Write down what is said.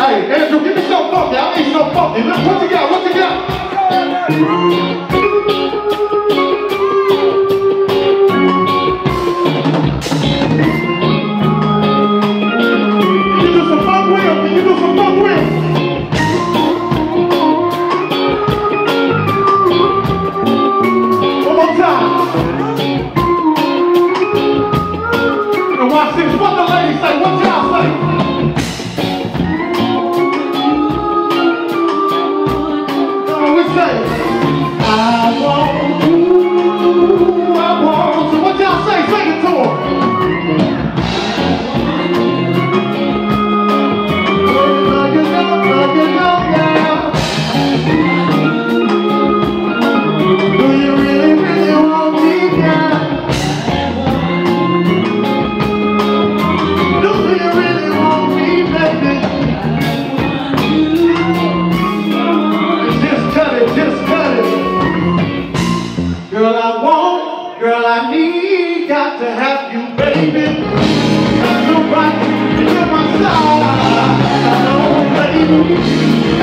Hey, Andrew, give me some funky. I need some funky. Look, what you got? What you got? Can you do some funk wheel? Can you do some funk wheel? One more time. And watch this. What the ladies say? What y'all say? I want, so what y'all say? Sing it to them. Like you know, yeah. Do you really, really want me, yeah? Do you really want me, baby? Just cut it, just cut it. Girl, I want, girl, I need, got to have you, baby. Got you right, you're my side. I know, baby.